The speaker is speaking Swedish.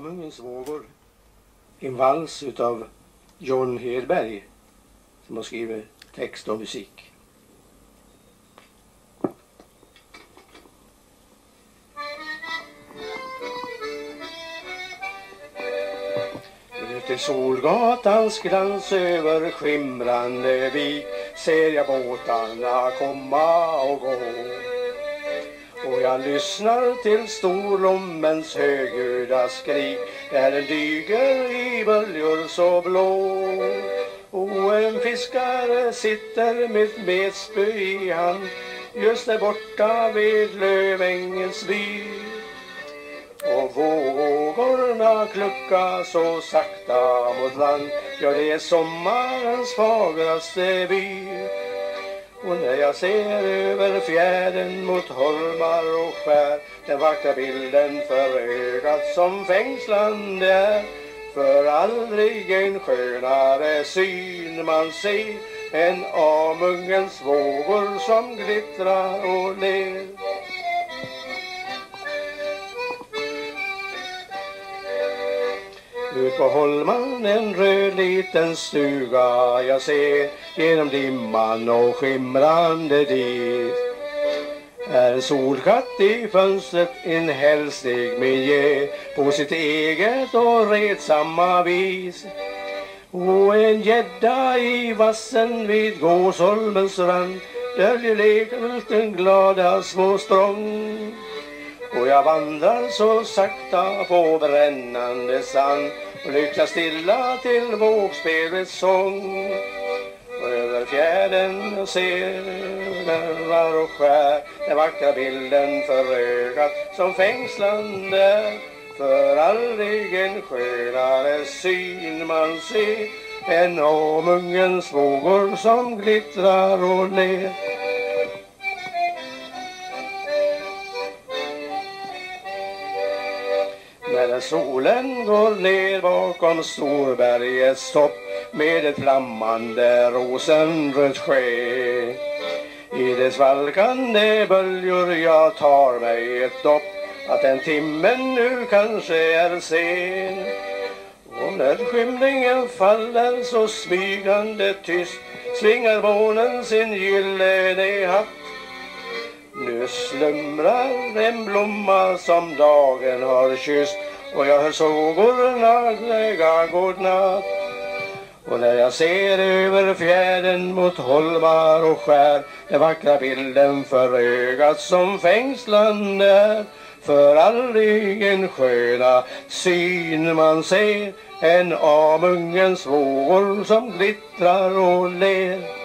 Amungens vågor. En vals utav John Hedberg som har skrivit text och musik. Ut i Solgatans glans över skimrande vik ser jag båtarna komma och gå. Och jag lyssnar till storlommens högljudda skrik där den dyger i böljor så blå. Och en fiskare sitter med metspö i hand just där borta vid Lövängens by. Och vågorna kluckar så sakta mot land, ja det är sommarens fagraste vy. Och när jag ser över fjärden mot holmar och skär, den vackra bilden för ögat som fängslande är. För aldrig en skönare syn man ser än Amungens vågor som glittrar och ler. Ut på holman en röd liten stuga jag ser genom dimman och skimrande dit. Är en solkatt i fönstret en hälslig miljö på sitt eget och retsamma vis. Och en gädda i vassen vid Gåsholmens rand döljer lekulten glada små strång. Och jag vandrar så sakta på brännande sand och lyssnar stilla till vågspelets sång. Och över fjärden och ser över och skär den vackra bilden för ögat som fängslande. För aldrig en skönare syn man ser än Amungens vågor som glittrar och ler. När solen går ner bakom Storbergets topp med ett flammande rosenrött sken, i det svalkande böljor jag tar mig ett dopp att den timmen nu kanske är sen. Och när skymningen faller så smygande tyst svingar månen sin gyllene hatt. Nu slumrar en blomma som dagen har kysst och jag hör sågorna lägga godnatt. Och när jag ser över fjärden mot holmar och skär den vackra bilden för ögat som fängslande är. För aldrig en sköna syn man ser än Amungens vågor som glittrar och ler.